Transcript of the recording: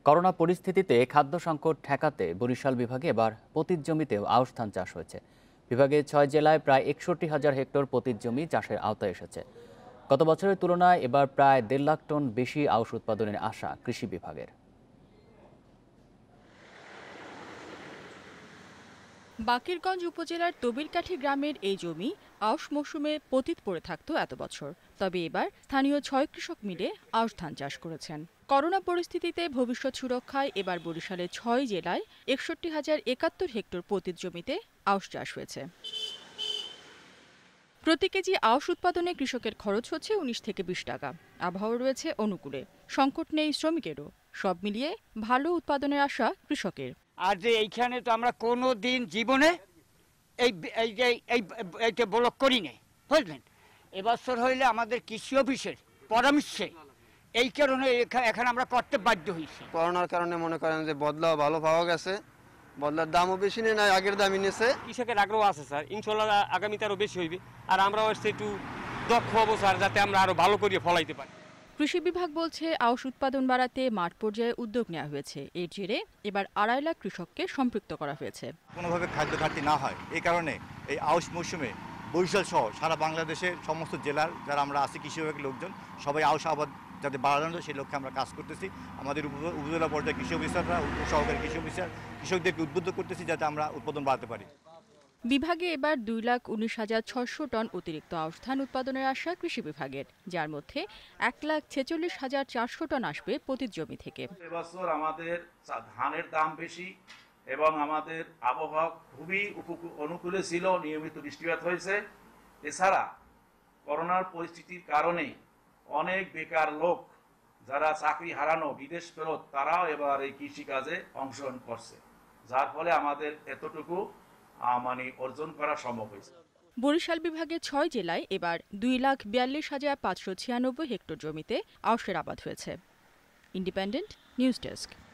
Corona পরিস্থিতিতে খাদ্য সংকট ঠেকাতে বরিশাল বিভাগে এবার পতিত জমিতেও আউশ ধান চাষ হয়েছে। বিভাগে ৬ জেলায় প্রায় ৬১,০০০ হেক্টর পতিত জমি চাষের আওতায় এসেছে। গত বছরের তুলনায় এবার প্রায় ১.৫ লাখ টন বেশি আউশ উৎপাদনের আশা কৃষি বিভাগের। বাকেরগঞ্জ উপজেলার তবিরকাঠি গ্রামের এই জমি আউশ মৌসুমে পতিত পড়ে থাকত এত বছর। তবে এবার স্থানীয় ৬ কৃষক মিলে আউশ ধান চাষ করেছেন। করোনা পরিস্থিতিতে ভবিষ্যৎ সুরক্ষায় এবার বরিশালের ৬ জেলায় ৬১,০৭১ হেক্টর পতিত জমিতে আউশ চাষ হয়েছে। প্রতি কেজি আউশ উৎপাদনে কৃষকের খরচ হচ্ছে ১৯ থেকে ২০ টাকা। আবহাওয়া রয়েছে অনুকূলে, সংকট নেই শ্রমিকেরও। সব মিলিয়ে ভালো উৎপাদনের আশা কৃষকের। আর যে এইখানে তো আমরা কোনো দিন জীবনে এই এই যে এইটা ব্লক করি নাই, বুঝলেন। এবছর হইলে আমাদের কৃষি অফিসের পরামর্শে এই কারণে এখানে আমরা করতে বাধ্য হয়েছি। করোনার কারণে মনে করেন যে বদলাও ভালো পাওয়া গেছে, বদলার দামও বেশি নেই, না আগের দামই নিয়েছে। কৃষকের আগ্রহ আছে স্যার, ইনশাল্লাহ আগামীতে আরও বেশি হইবে। আর আমরাও একটু দক্ষ হবো স্যার, যাতে আমরা আরো ভালো করে ফলাইতে পারি। কৃষি বিভাগ বলছে আউশ উৎপাদন বাড়াতে মাঠ পর্যায়ে উদ্যোগ নেওয়া হয়েছে। এর জেরে এবার ২.৫ লাখ কৃষককে সম্পৃক্ত করা হয়েছে। কোনোভাবে খাদ্য ঘাটতি না হয় এই কারণে এই আউশ মৌসুমে বরিশাল সহ সারা বাংলাদেশের সমস্ত জেলার যারা আমরা আছি কৃষি বিভাগের লোকজন সবাই আউশ আবাদ যাতে বাড়ানো যায় সেই লক্ষ্যে আমরা কাজ করতেছি। আমাদের উপজেলা পর্যায়ে কৃষি অফিসাররা, সহকারী কৃষি অফিসার কৃষকদেরকে উদ্বুদ্ধ করতেছি যাতে আমরা উৎপাদন বাড়াতে পারি। বিভাগে এবার ২,১৯,৬০০ টন অতিরিক্ত আউশ ধান উৎপাদনের আশা কৃষি বিভাগের, যার মধ্যে ১,৪৬,৪০০ টন আসবে পতিত জমি থেকে। এবছর আমাদের ধানের দাম বেশি এবং আমাদের আবহাওয়া খুবই অনুকূলে ছিল, নিয়মিত বৃষ্টিপাত হয়েছে। এছাড়া করোনার পরিস্থিতির কারণে অনেক বেকার লোক যারা চাকরি হারানো, বিদেশ ফেরত, তারাও এবার এই কৃষিকাজে অংশগ্রহণ করছে, যার ফলে আমাদের এতটুকু অর্জন করা সম্ভব হয়েছে। বরিশাল বিভাগের ৬ জেলায় এবার ২,৪২,৫৯৬ হেক্টর জমিতে আউশের আবাদ হয়েছে। Independent news desk.